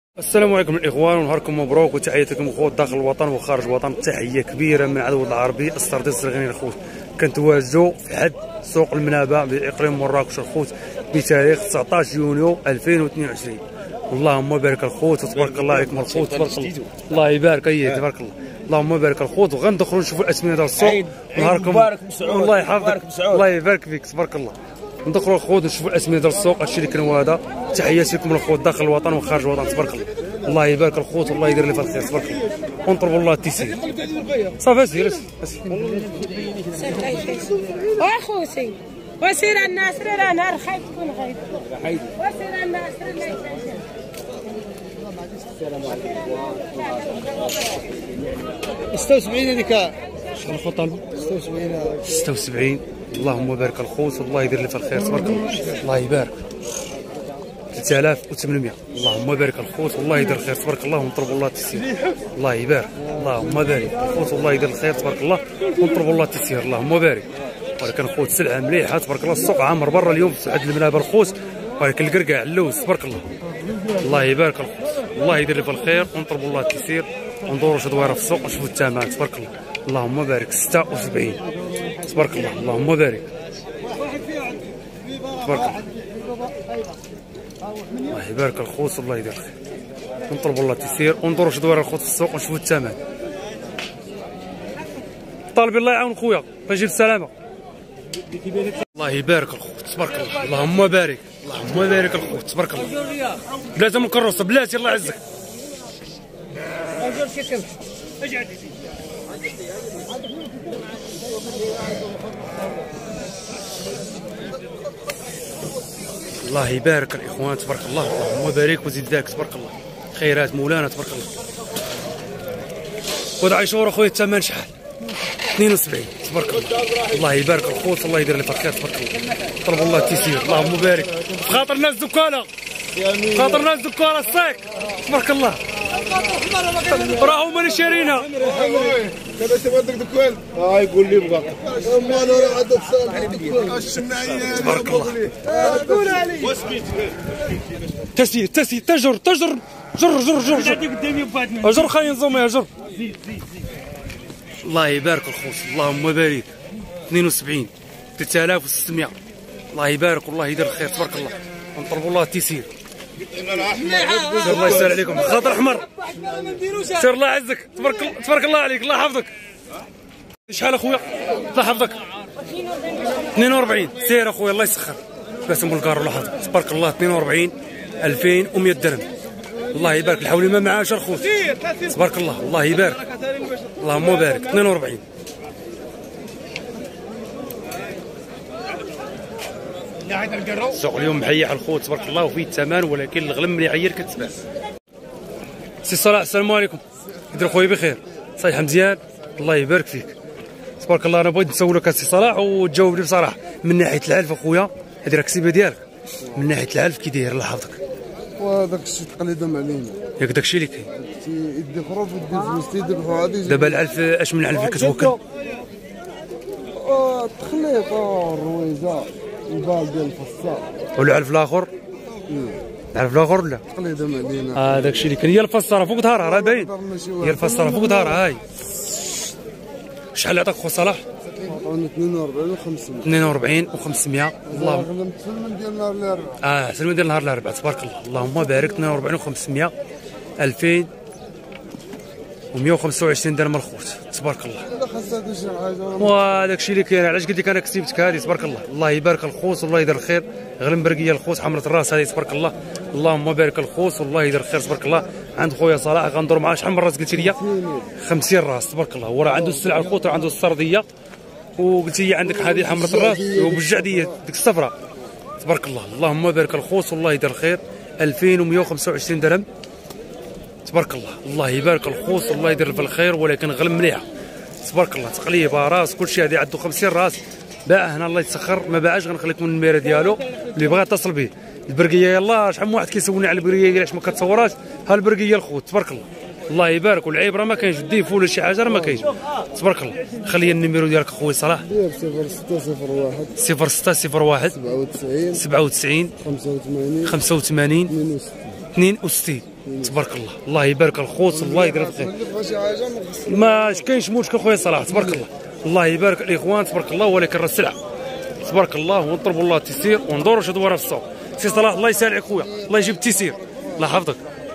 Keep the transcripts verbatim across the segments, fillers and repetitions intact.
السلام عليكم الاخوان ونهاركم مبروك وتحياتكم اخوات داخل الوطن وخارج الوطن. تحيه كبيره من عدو العربي السردي الصغيرين الخوت. كنتواجدوا في حد سوق المنابع باقليم مراكش الخوت بتاريخ تسعطاش يونيو ألفين واثنين وعشرين. اللهم بارك الخوت وتبارك الله عليكم الخوت. تبارك الله الله يبارك ايه تبارك الله. اللهم بارك الخوت وغندخلوا نشوفوا الاسمنه ديال السوق. نهاركم الله يحفظك الله يبارك فيك تبارك الله. ندخلوا الخوت ونشوفوا الاسمنه ديال السوق. هادشي اللي كان هذا. تحياتي لكم الخوت داخل الوطن وخارج الوطن تبارك الله. الله يبارك الخوت والله يدير لي في الخير تبارك الله. ونطلبوا الله التيسير. صافي سير واخوتي وسير الناصر راه نهار خايب تكون غايب وسير الناصر الله يسلمك. السلام عليكم. ستة وسبعين هذيك شحال الخوت طالبوا؟ ستة وسبعين ستة وسبعين. اللهم بارك الخوت والله يدير لي في الخير تبارك الله. الله يبارك ثلاثة آلاف وثمانمائة. اللهم بارك الخوت والله يدير الخير تبارك الله ونطلبوا الله التيسير. الله يبارك اللهم بارك الخوت والله يدير الخير تبارك الله ونطلبوا الله التيسير. اللهم بارك. ولكن خوت سلعه مليحه تبارك الله. السوق عامر برا اليوم في عند المنابر الخوت. ولكن الكركاع اللوز تبارك الله. الله يبارك الخوت الله يدير لي في الخير ونطلبوا الله التيسير وندوروا شي دويره في السوق ونشوفوا الثمن تبارك الله. اللهم بارك ستة وسبعين تبارك الله. اللهم بارك تبارك الله. الله يبارك الخوت والله يدير الخير ونطلبوا الله التيسير وندوروا شي دويره الخوت في السوق ونشوفوا الثمن. طالبي الله يعاون خويا فيجي بالسلامه. الله يبارك الخوت تبارك الله. اللهم بارك اللهم بارك الخوت تبارك الله. بلاتي من الكروسه بلاتي الله يعزك. الله يبارك الاخوان تبارك الله. اللهم بارك وزيد ذاك تبارك الله. خيرات مولانا تبارك الله. خذ عيشور اخويا الثمن شحال؟ اثنين وسبعين تبارك الله. الله يبارك الخوت الله يدير لي في الخير تبارك الله. طلبوا الله التيسير. اللهم بارك خاطر الناس دكانه خاطر الناس دكانه الصيك تبارك الله. راهو هما شارينا كذا تبغى دكان اه يقول لي بغا ما انا راه عندك الشمعيه تبارك الله. قول علي تسير تسير تجر تجر جر جر جر جر جر خلينا نزوم جر. الله يبارك الخوت اللهم بارك اثنين وسبعين ثلاثة آلاف وستمائة. الله يبارك والله يدير الخير تبارك الله ونطلبوا الله التيسير. الله يسهل عليكم خاطر احمر سير الله يعزك تبارك الله تبارك الله عليك الله يحفظك. شحال اخويا الله يحفظك؟ اثنين وأربعين. سير اخويا الله يسخر باسم بالكار الله يحفظك تبارك الله. اثنين وأربعين ألفين ومئة درهم. الله يبارك الحولي ما معاش الخوت تبارك الله. الله يبارك اللهم بارك اثنين وأربعين. السوق اليوم محيح الخوت تبارك الله وفيه الثمن ولكن الغلم اللي عير كتباع. سي صلاح السلام عليكم. يدير خويا بخير صحيح مزيان الله يبارك فيك تبارك الله. انا بغيت نسولك سي صلاح وتجاوبني بصراحه من ناحيه العلف اخويا. هذه راك الكسيبه ديالك من ناحيه العلف كي داير الله يحفظك؟ وهذاك الشيء تقليدهم علينا ياك داك الشيء اللي كاين يدي خروف يدي فلوس يذبحوا هذه. دابا العلف اش من العلف اللي كتوكل؟ اه التخليط الرويزه البال ديال الفصال والعلف الاخر العلف الاخر لا تقليدهم علينا. اه داك الشيء اللي كاين هي الفصاره فوق ظهرها راه باين هي الفصاره فوق ظهرها هاي. شحال عطاك خو صلاح؟ عطاونا اثنين وأربعين وخمسمائة. اثنين وأربعين وخمسمائة. الله خدمت السلم ديال نهار الاربعاء. اه سلمي ديال نهار الاربعاء تبارك الله. اللهم بارك اثنين وأربعين وخمسمائة ألفين ومئة وخمسة وعشرين درهم الخوت تبارك الله. لا خاصها شي حاجه وهذاك الشيء اللي كاين علاش قلت لك انا كسبتك هذه تبارك الله. الله يبارك الخوت والله يدير الخير. غير مبرقيه الخوت حمرة الراس هذه تبارك الله. اللهم بارك الخوت والله يدير الخير تبارك الله. عند خويا صلاح غندور معاه شحال من راس قلتي لي؟ خمسين راس تبارك الله. وراه عنده السلعه الخوت عنده السرديه وقلتي لي عندك هذه حمرة الراس وبالجعديه ديك الصفراء تبارك الله. اللهم بارك الخوت والله يدير الخير. ألفين ومئة وخمسة وعشرين درهم تبارك الله. الله يبارك الخوت والله يدير في الخير ولكن غلم مليحه تبارك الله. تقليبه راس كلشي هذه عنده خمسين راس. باع هنا الله يتسخر ما باعش غنخلي لكم النميره ديالو اللي بغى يتصل به. البرقيه يلاه شحال من واحد كيسولني على البرقيه علاش ما كتصورهاش. ها البرقيه الخوت تبارك الله. الله يبارك والعيب راه ما كاينش الديف ولا شي حاجه راه ما كاينش تبارك الله. خلي النيميرو ديالك اخويا صلاح. صفر ستة صفر واحد صفر ستة صفر واحد سبعة وتسعين سبعة وتسعين خمسة وثمانين خمسة وثمانين اثنين وستين اثنين وستين تبارك الله. الله يبارك الخوت الله يدير الخير. ما كاينش مشكل خويا صلاح تبارك الله. الله يبارك الاخوان تبارك الله، ولكن راه السلعه تبارك الله، ونطلبوا الله التيسير وندوروا شي دوره في السوق. سي صلاح الله يسهل عليك خويا، الله يجيب التيسير الله يحفظك.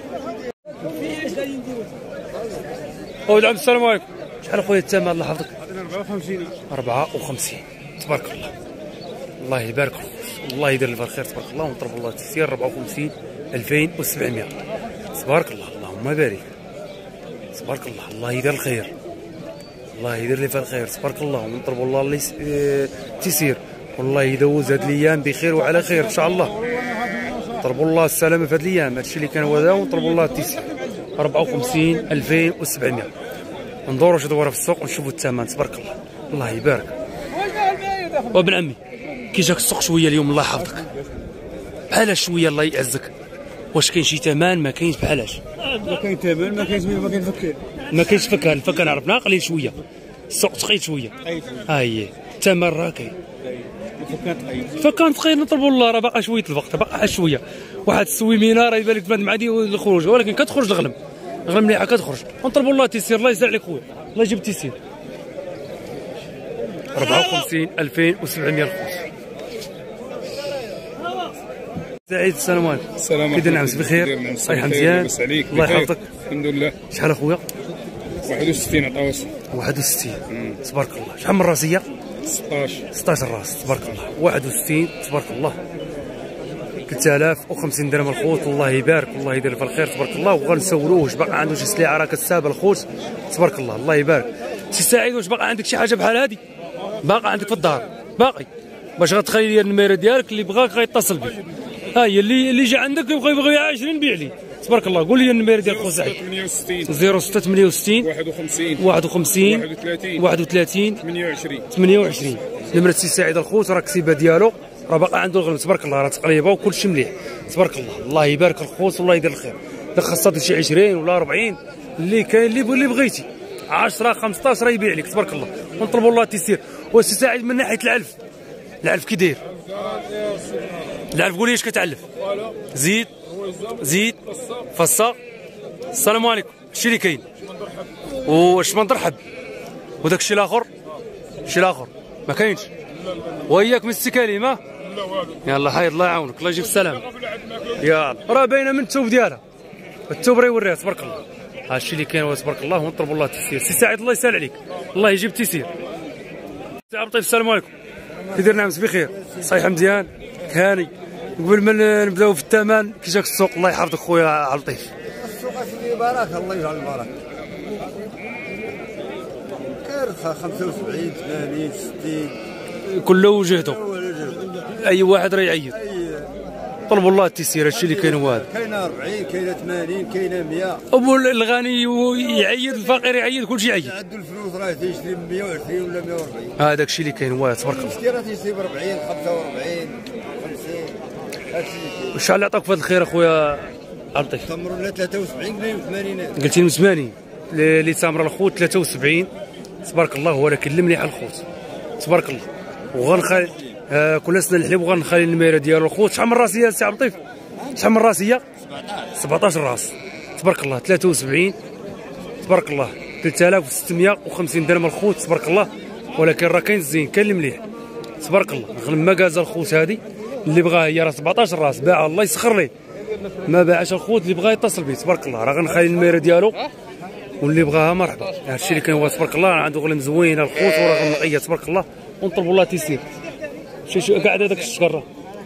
اولاد عبد السلام عليكم. شحال خويا الثمن الله يحفظك؟ أربعة وخمسين. أربعة وخمسين تبارك الله. الله يبارك الله يدير لك الخير تبارك الله، ونطلبوا الله التيسير. أربعة وخمسين ألفين وسبعمائة تبارك الله. اللهم بارك تبارك الله. الله يدير الخير الله يدير لي في الخير تبارك الله، ونطلبوا الله اللي التيسير، والله يدوز هاد الايام بخير وعلى خير ان شاء الله. طلبوا الله السلامه في هاد الايام، هادشي اللي كان هو هذا، ونطلبوا الله التيسير. أربعة وخمسين ألفين وسبعمائة. ندوروا شي دوره في السوق ونشوفوا الثمن تبارك الله. الله يبارك. وابن عمي كي جاك السوق شويه اليوم الله يحفظك؟ بحال شويه الله يعزك. واش كاين شي ثمن؟ ما كاينش بحالاش؟ ما كاين ثمن، ما كاينش ما كاين فكان. ما كاينش فكان. الفكان عرفناه قليل شويه، السوق ثقيل شويه. ها هي الثمن راه كاين. الفكان ثقيل. الفكان ثقيل نطلبوا الله، راه باقا شويه الوقت، باقا شويه. واحد السويمينه راه يبان لك تبان معدي الخروج، ولكن كتخرج الغنم غنم مليحه كتخرج. ونطلبوا الله التيسير الله يسهل عليك خويا، الله يجيب التيسير. أربعة وخمسين ألفين وسبعمائة الخوص. سعيد السلام عليكم. السلام عليكم. كي نعمس بخير؟ صحيح مزيان الله يحفظك. الحمد لله. شحال اخويا؟ واحد وستين عطاوس. واحد وستين تبارك الله. شحال من راسيه؟ ستطاش. ستطاش راس تبارك الله. واحد وستين تبارك الله. ثلاثة آلاف وخمسين درهم الخوت. الله يبارك الله يدير في الخير تبارك الله. وغنسولوه واش باقي عنده شي سلعه راه كتسابه الخوت تبارك الله. الله يبارك. سي سعيد واش باقي عندك شي حاجه بحال هذه؟ باقي عندك في الدار باقي؟ باش غتخلي لي النميره ديالك، اللي بغاك غيتصل بك. ها هي اللي اللي جا عندك يبغى يبغي عشرين بيع لي تبارك الله. قول لي النميره ديال خو سعيد. صفر ستة ثمانية وستين واحد وخمسين واحد وخمسين واحد وثلاثين واحد وثلاثين ثمانية وعشرين ثمانية وعشرين. نمرة سي سعيد الخوت راه كسيبه ديالو، راه باقي عنده الغنم تبارك الله، راه تقريبه وكلشي مليح تبارك الله. الله يبارك الخوت والله يدير الخير. الا خاصها شي عشرين ولا أربعين اللي كاين اللي اللي بغيتي، عشرة خمسطاش راه يبيع لك تبارك الله. ونطلبوا الله التيسير. وسي سعيد من ناحيه العلف، العلف كي داير؟ العلف قول لي اش كتعلف؟ زيد زيد فصه. السلام عليكم. الشيء اللي كاين واش من درحب، وداك الشيء الاخر الشيء الاخر ما كاينش. وياك من السكالي ما يلا حيد الله يعاونك الله يجيب السلام. يلا راه باينه من الثوب ديالها، الثوب راه يوريها تبارك الله. ها الشيء اللي كاين تبارك الله. ونطلبوا الله التيسير. سي سعيد الله يسهل عليك الله يجيب التيسير. سي عبد اللطيف السلام عليكم. كي داير نعمس بخير؟ صحيح مزيان هاني. قبل ما نبداو في الثمن كي جاك السوق الله يحفظك خويا عبد اللطيف. السوق فيه بركه الله يجعل البركه. كارثه خمسة وسبعين ثمانين ستين كله وجهته، اي واحد راه يعيط. طلبوا الله التيسير. هادشي اللي كاين هو هذا. كاينه أربعين كاينه ثمانين كاينه مية. ابو الغني يعيط الفقير يعيط كلشي يعيط. عنده الفلوس راه تيشري ب مية وعشرين ولا مية وأربعين. هذاك الشيء اللي كاين هو تبارك الله. المشكل راه تيشري ب أربعين خمسة وأربعين خمسين. هادشي اللي كاين. وشحال عطاك في هذا الخير اخويا عبد اللطيف؟ تمر لنا ثلاثة وسبعين قليل ثمانين. قلتي من ثمانين اللي تامر الخوت ثلاثة وسبعين تبارك الله. ولكن المليح الخوت تبارك الله. وغنخلي آه كل سنه الحليب وغنخلي النميره ديالو الخوت. شحال من راسيه سي عبد اللطيف؟ شحال من راسيه؟ سبعطاش راس تبارك الله. ثلاثة وسبعين تبارك الله. ثلاثة آلاف وستمائة وخمسين درهم الخوت تبارك الله. ولكن راه كاين الزين كاين المليح تبارك الله. غنم مكازا الخوت هذه اللي بغاها هي راه سبعطاش راس باعها الله يسخر ليه. ما باعش الخوت اللي بغا يتصل به تبارك الله. راه غنخلي النميره ديالو واللي بغاها مرحبا. هادشي اللي كان هو تبارك الله. عنده غنم زوينه الخوت وراه غنقيه تبارك الله. ونطلبوا الله تيسير. شي شي قاعد هذاك الشكر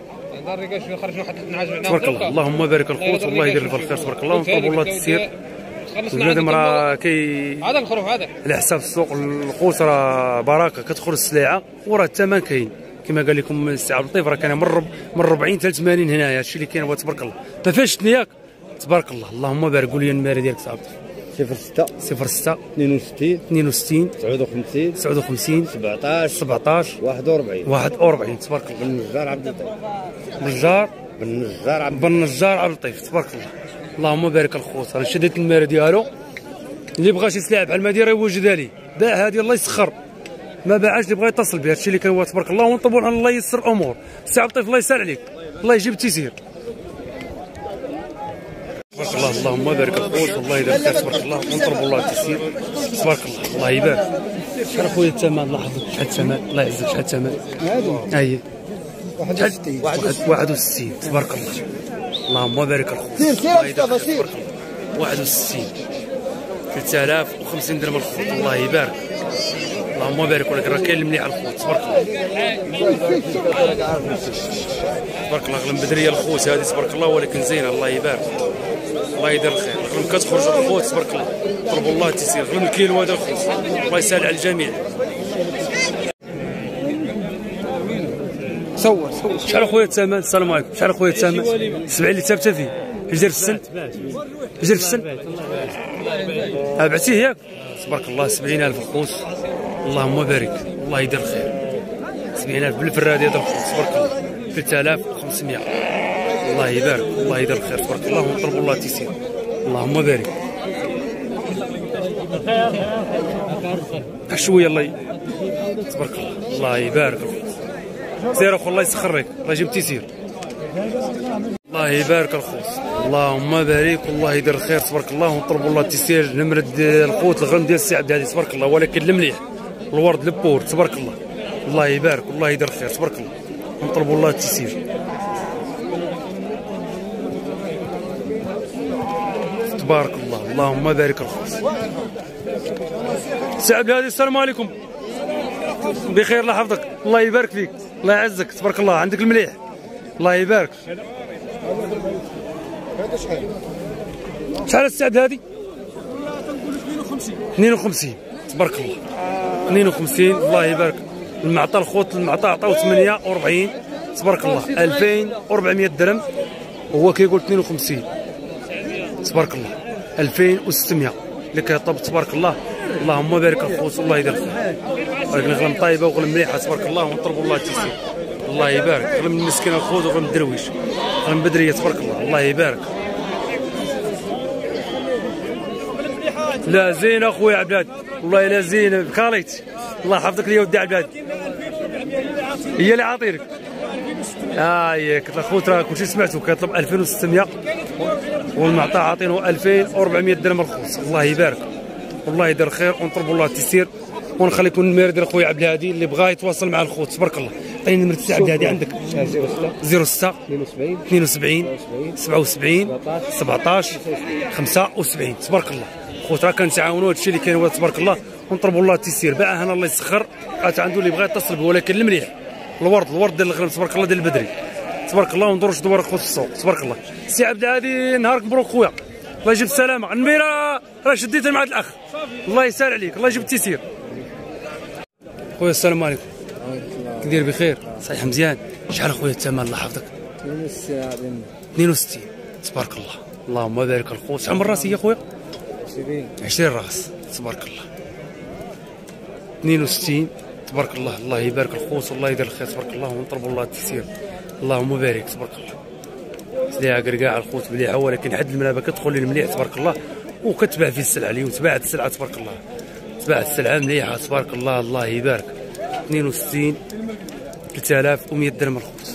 تبارك الله. اللهم بارك الخوت والله يدير في الخير تبارك الله. ونطلبوا الله التيسير. بنادم راه كي هذا الخروف هذا على حساب السوق الخوت راه بركه كتخرج السلعه وراه الثمن كاين كما قال لكم السي عبد اللطيف. راه كان من رب من أربعين حتى ثمانين هنايا. هادشي اللي كاين هو تبارك الله. ما فيهاش ياك تبارك الله. اللهم بارك. قول لي النميره ديالك سي عبد اللطيف. صفر ستة صفر ستة اثنين وستين اثنين وستين تسعة وخمسين تسعة وخمسين سبعطاش سبعطاش واحد وأربعين. واحد وأربعين تبارك الله. بالنجار عبد اللطيف. بالنجار بالنجار عبد بالنجار عبد اللطيف تبارك الله. اللهم بارك الخوت. انا شديت النميره ديالو اللي بغى شي سلعه بحال ما دايره يوجدها لي. باع هذه الله يسخر، ما باعش اللي بغى يتصل به. هادشي اللي كان هو تبارك الله. ونطلبوا على الله يسر الامور. السي عبد اللطيف الله يسهل عليك الله يجيب التيسير. تبارك الله. اللهم بارك الخوت والله يدير خير تبارك الله ونطلبوا الله التيسير تبارك الله. الله يبارك. شحال خويا الثمن؟ لاحظ شحال الثمن الله يعزك. شحال الثمن؟ اي واحد وستين واحد وستين تبارك الله. اللهم بارك الخوت. سير سير مصطفى سير. واحد وستين ثلاثة آلاف وخمسين درهم الخوت. الله يبارك. اللهم بارك ولك راه كاين المليح الخوت تبارك الله. تبارك الله. غلم بدريه الخوت هذه تبارك الله ولكن زينه. الله يبارك. الله يدير الخير. غلم كتخرج الخوت تبارك الله. طلبوا الله التيسير. غلم الكيلو هذا الخوت. الله يسهل على الجميع. صور صور. شحال خويا الثمن؟ السلام عليكم. شحال خويا الثمن؟ سبعين اللي ثابته فيه. جزير في السن؟ جزير في السن؟ ها بعتيه ياك؟ تبارك الله. سبعين ألف الخوت. اللهم بارك. الله يدير الخير. سبعين ألف بالفرادي هذا الخوت تبارك الله. ثلاثة آلاف وخمسمية. الله يبارك. الله يدير الخير تبارك الله ونطلبوا الله التيسير. اللهم بارك. شويه الله ي... تبارك الله. الله يبارك. سير اخو الله يسخر لك. الله يجيب التيسير. الله يبارك الخوت. اللهم بارك. والله يدير الخير تبارك الله ونطلبوا الله التيسير. نمرة الخوت الغنم ديال السي عبد العزيز تبارك الله ولكن المليح الورد البور تبارك الله. الله يبارك. والله يدير الخير تبارك الله ونطلبوا الله التيسير. تبارك الله. اللهم بارك الخوت. سي عبد العزيز السلام عليكم. بخير الله يحفظك. الله يبارك فيك. الله يعزك تبارك الله. عندك المليح. الله يبارك. شحال السعد هذه؟ اثنين وخمسين تبارك الله. اثنين وخمسين. الله يبارك. المعطى الخوت المعطى عطاو ثمانية وأربعين تبارك الله. ألفين وأربعمية درهم وهو كيقول اثنين وخمسين تبارك الله. ألفين وستمية اللي كيطلب تبارك الله. اللهم بارك الخوت. الله يدير الخير. ولكن غلم طيبه وغلم مليحه تبارك الله ونطلبوا الله التيسير. الله يبارك. غلم المسكين الخوت وغلم الدرويش. غلم بدريه تبارك الله. الله يبارك. لا زين اخويا عباد. والله لا زين بكاليت. الله يحفظك لي ودي عباد. هي اللي عاطينك. اه ياك الخوت راه كلشي سمعتو كيطلب ألفين وستمية والمعطى عاطينه ألفين وأربعمية درهم الخوت. الله يبارك. والله يدير الخير ونطلبوا الله التيسير ونخليكم النمير ديال خويا عبد الهادي اللي بغا يتواصل مع الخوت تبارك الله. عطيني نمرة السي عبد الهادي. عندك صفر ستة اثنين وسبعين سبعة وسبعين سبعطاش خمسة وسبعين تبارك الله. خوت راه كنتعاونوا هادشي اللي كاين هو تبارك الله ونطلبوا الله التيسير. باع هنا الله يسخر. عاد عنده اللي بغا يتصل به ولكن المليح الورد الورد ديال الغنم تبارك الله ديال البدري تبارك الله وندورش دوار خوت في السوق تبارك الله. السي عبد الهادي نهارك مبروك خويا. الله يجيب السلامه. النميره راه شديتها مع الاخ. الله يسهل عليك. الله يجيب التيسير. خويا السلام عليكم. كي داير بخير؟ صحيح مزيان. شحال خويا الثمن الله يحفظك؟ اثنين وستين تبارك الله. اللهم بارك الخوت. شحال من راس هي خويا؟ عشرين راس تبارك الله. اثنين وستين تبارك الله. الله يبارك الخوت. والله يدير الخير تبارك الله ونطلبوا الله التيسير. اللهم بارك تبارك الله. سليعه كركاع الخوت مليحه ولكن حد المنابه كتدخل لي المليح تبارك الله وكتباع في السلعه اليوم. تباعت السلعه تبارك الله. تباعت السلعه مليحه تبارك الله. الله يبارك. اثنين وستين ثلاثة آلاف ومية درهم الخبز.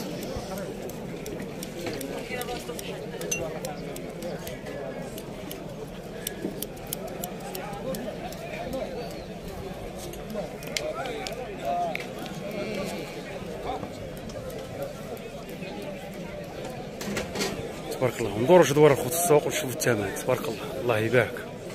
تبارك الله. ندوروا دوار الخوت السوق ونشوفوا الثمن تبارك الله. الله يبارك.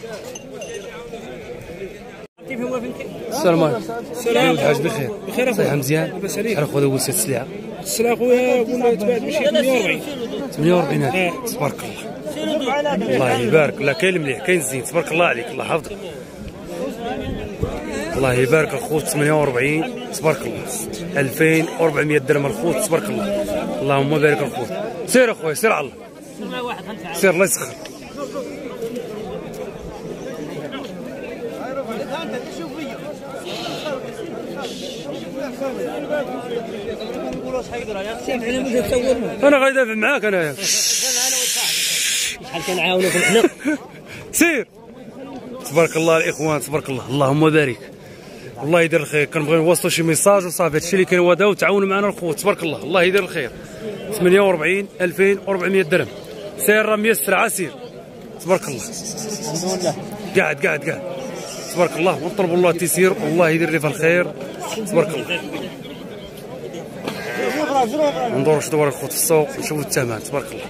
السلام عليكم. السلام الحاج بخير. بخير صحيح مزيان. شحال خويا وسط السلعه؟ السلعه خويا قلنا تباعت بشي ثمانية وأربعين ثمانية وأربعين ألف تبارك الله. الله يبارك. لا كاين مليح كاين زين تبارك الله عليك. الله يحفظك. الله يبارك الخوت ثمانية وأربعين تبارك الله. ألفين وأربعمية درهم الخوت تبارك الله. اللهم بارك الخوت. سير اخويا سير على الله. سير الله يسخر. انا غادي معاك انايا. شحال كنعاونوكم حنا. سير تبارك الله الاخوان تبارك الله. اللهم بارك. الله يدير الخير. كنبغي نوصلوا شي ميساج وصافي. هادشي اللي كاين هو هذا وتعاونوا معنا الخوت تبارك الله. الله يدير الخير. ثمانية وأربعين ألفين وأربعمية درهم. سير راه ميسر عسير. تبارك الله. قاعد قاعد قاعد تبارك الله، ونطلبوا الله التيسير والله يدير لي في الخير تبارك الله. ندوروا شي دوار الخوت في السوق نشوفوا الثمن تبارك الله.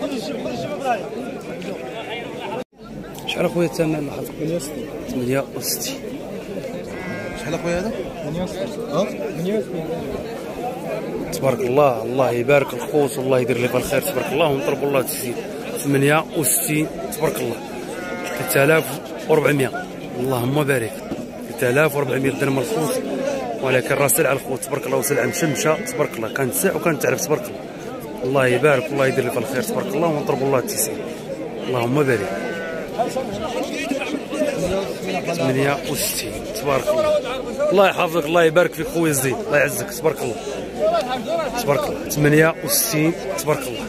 شحال اخويا الثمن؟ ثمانية وستين. شحال اخويا هذا؟ ثمانية وستين. تبارك الله. الله يبارك الخوت والله يدير لي في الخير تبارك الله، ونطلبوا الله التيسير. ثمانية وستين تبارك الله. ثلاثة آلاف وأربعمائة اللهم بارك. ثلاثة آلاف وأربعمائة درهم الخوت، ولكن راه سلعه الخوت تبارك الله وسلعه مشمشه تبارك الله، كانت ساع وكانت تعرف تبارك الله. الله يبارك والله يدير لي في الخير تبارك الله، ونطلبوا الله التيسير اللهم بارك. ثمانية وستين تبارك الله. الله يحفظك الله يبارك فيك خويا الزين الله يعزك تبارك الله تبارك الله. ثمانية وستين تبارك الله.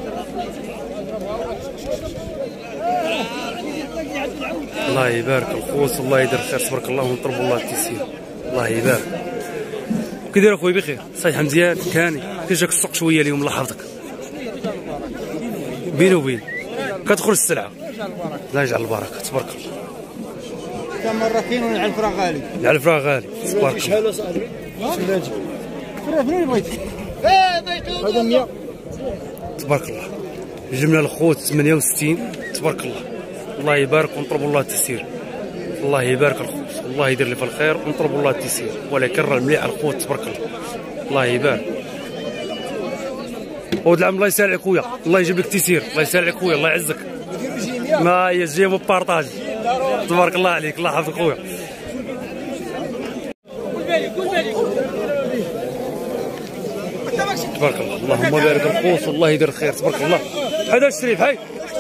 الله يبارك الخوت والله يدير الخير تبارك الله، ونطلبوا الله التيسير الله يبارك. كي داير اخويا؟ بخير صحيح مزيان كاني. كي جاك السوق شويه اليوم الله يحفظك بيني وبين كتخرج السلعه الله يجعل البركه تبارك الله. كم مره كاين ولا الفرا غالي؟ الفرا غالي تبارك الله. شحال اصاحبي؟ شلاجي فرا فين بغيتي؟ هذا مية تبارك الله. جبنا الخوت ثمانية وستين تبارك الله. الله يبارك ونطلبوا الله التيسير. الله يبارك الخوت والله يدير لي في الخير ونطلبوا الله التيسير، ولكن راه مليح الخوت تبارك الله. الله يبارك. ولد العم الله يسهل عليك خويا، الله يجيب لك التيسير، الله يسهل عليك خويا، الله يعزك. ما هي جيبوا بارطاج تبارك الله عليك، الله يحفظك خويا. تبارك الله. اللهم بارك الخوت والله يدير الخير تبارك الله. هذا الشريف هاي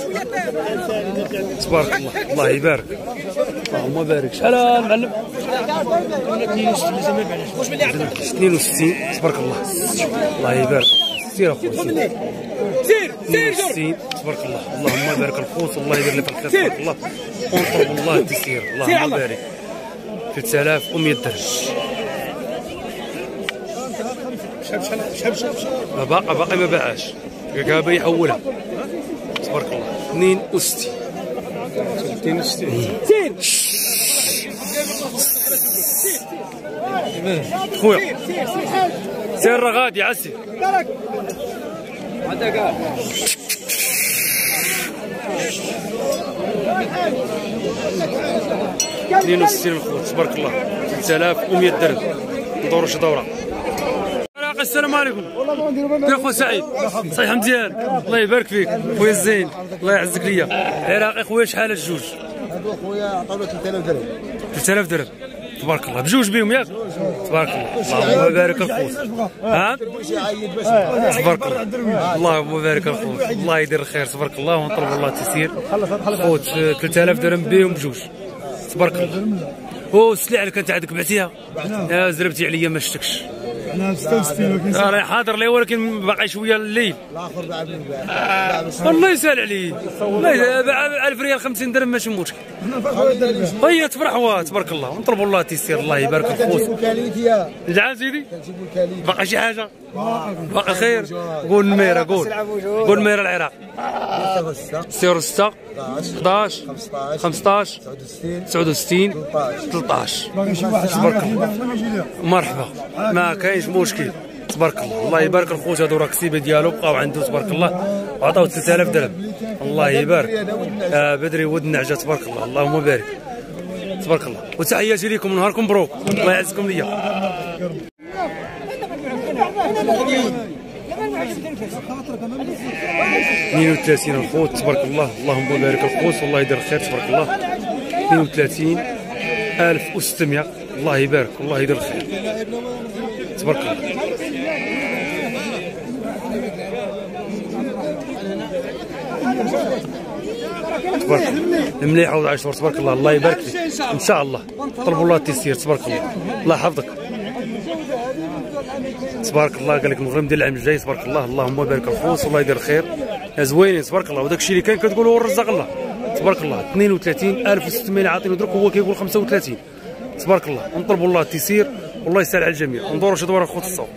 تبارك الله. الله يبارك اللهم بارك. شحال المعلم؟ اثنين وستين تبارك الله. الله يبارك. سير اخويا سير سير سير تبارك الله. اللهم بارك الخوت والله يدير لي في الخير تبارك الله، ونطلب الله التيسير اللهم بارك. ثلاثة آلاف ومئة درهم. باقي باقي ما باعاش كابا يحولها تبارك الله. اثنين وستين اثنين وستين سير خويا سير راه غادي عسي هذا كاع اثنين وستين الخوت تبارك الله. ثلاثة آلاف ومئة درهم. ندوروا شي دوره. السلام عليكم. كيف اخو سعيد؟ صحيح مزيان الله يبارك فيك خويا الزين الله يعزك ليا. عراقي خويا شحال الجوج؟ هذو خويا عطاونا ثلاثة آلاف درهم. ثلاثة آلاف درهم تبارك الله بجوج بهم ياك؟ تبارك الله. اللهم بارك الخوت. ها؟ تبارك الله. اللهم بارك الخوت الله يدير الخير تبارك الله، ونطلب الله التيسير. خوت ثلاثة آلاف درهم بهم بجوج تبارك الله. او السلعه اللي كانت عندك بعتيها؟ يا زربتي عليا ما شفتكش. انا ستة وستين راه حاضر لي ولكن باقي شويه الليل. الاخر باع بالباع. الله يسهل عليه. الله ألف ريال خمسين درهم ماشي مشكل. هي تفرحوا تبارك الله، ونطلبوا الله التيسير الله يبارك الخوت. نجعل سيدي باقي شي حاجه؟ باقي خير؟ قول الميره قول قول الميره العراق. صفر ستة حداش خمسطاش تسعة وستين ثلاثطاش تبارك الله. مرحبا ما كاينش مشكل تبارك الله. الله يبارك الخوت هادو راه كسيبه ديالو بقاو عنده تبارك الله، وعطاو ثلاثة آلاف درهم. الله يبارك. آه بدري ود النعجه تبارك الله. اللهم بارك تبارك الله. وتحياتي لكم نهاركم مبروك الله يعزكم ليا. اثنين وثلاثين الخوت تبارك الله. اللهم بارك الخوت والله يدير الخير تبارك الله. اثنين وثلاثين ألف وستمائة الله يبارك والله يدير الخير تبارك الله. تبارك الله مليح عوض عشر تبارك الله. الله يبارك فيك ان شاء الله. طلبوا الله التيسير تبارك الله. الله يحفظك تبارك الله. قال لك المغرب ديال العام الجاي تبارك الله. اللهم بارك الخوت والله يدير الخير يا زوينين تبارك الله. وداك الشيء اللي كان كتقولوا هو الرزاق الله تبارك الله. اثنين وثلاثين ألف وستمائة عاطينو درك هو كيقول خمسة وثلاثين تبارك الله. ونطلبوا الله التيسير والله يسهل على الجميع. وندوروا شي دوره الخوت الصوت.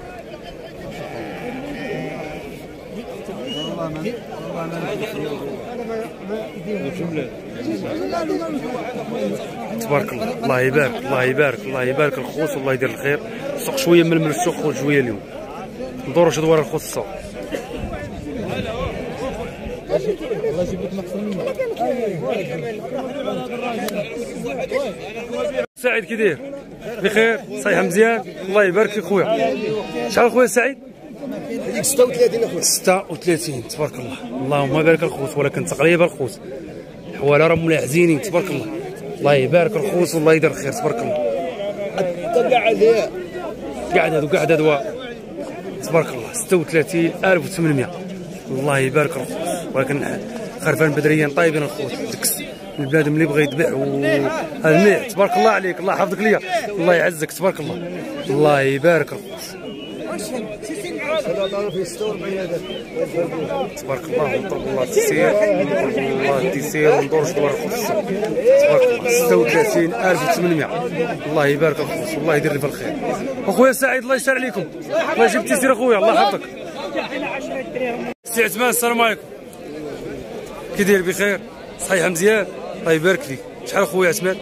والله ما والله ما تبارك الله. الله يبارك الله يبارك الله يبارك الخوص والله يدير الخير. السوق شويه ململ السوق خوت شويه اليوم ندورو شي دوار الخوص السوق. سعيد كي داير؟ بخير صحيحه مزيان الله يبارك فيك خويا. شحال خويا سعيد؟ ستة وثلاثين اخويا. ستة وثلاثين تبارك الله. اللهم بارك الخوص ولكن تقريبا الخوص الحواله راهم ملاحزينين تبارك الله. الله يبارك الخوص والله يدير الخير تبارك الله. قاعد هادو قاعد هادو تبارك الله. ستة وثلاثين ألف وثمانمائة الله يبارك الخوص ولكن خرفان بدريا طيبين الخوص. دكس البنادم اللي بغى يذبح وهذا تبارك الله عليك. الله يحفظك ليا الله يعزك تبارك الله. الله يبارك الخوص تبارك الله. ونطلب الله التيسير ونطلب الله التيسير وندور شدوار الخوص تبارك الله. ستة وثلاثين ألف وثمانمائة الله يبارك الخوص والله يدير لي في الخير. اخويا سعيد الله يسهل عليكم الله يجيب التيسير اخويا الله يحفظك. سي عثمان السلام عليكم كي داير؟ بخير صحيحه مزيان الله يبارك فيك. شحال اخويا عثمان؟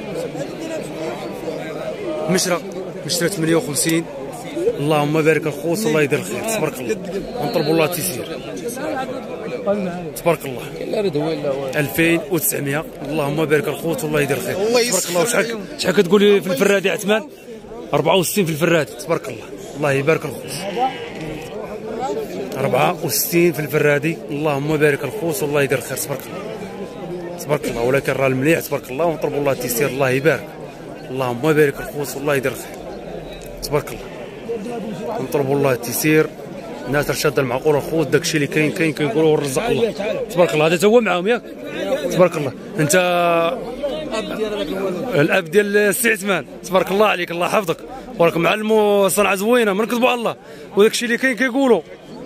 مشرى مشرى ثمانية وخمسين اللهم بارك الخوص الله يدير الخير تبارك الله. ونطلبوا الله التيسير تبارك الله. ألفين وتسعمائة اللهم بارك الخوص والله يدير الخير تبارك الله. وشحال شحال كتقولي في الفرادي عثمان؟ أربعة وستين في الفرادي تبارك الله. الله يبارك الخوص أربعة وستين في الفرادي اللهم بارك الخوص والله يدير الخير تبارك الله تبارك الله. ولكن راه المليح تبارك الله. ونطلبوا الله التيسير الله يبارك. اللهم بارك الخوص والله يدير الخير تبارك الله. نطلبوا الله التيسير. الناس راه شاده المعقول الخوت داكشي اللي كاين كاين كيقولوا رزق الله تبارك الله. هذا تا هو معاهم ياك تبارك الله. انت الاب ديال السي عثمان تبارك الله عليك الله يحفظك. وراك معلم صنعه زوينه ما نكذبوا على الله. وداكشي اللي كاين كيقولوا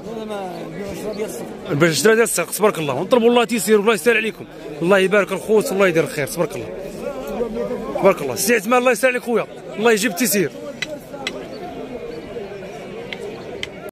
باش شرا ديال السوق تبارك الله. ونطلبوا الله تيسير والله يسهل عليكم الله يبارك الخوت والله يدير الخير تبارك الله تبارك الله. السي عثمان الله يسهل عليك خويا الله يجيب التيسير.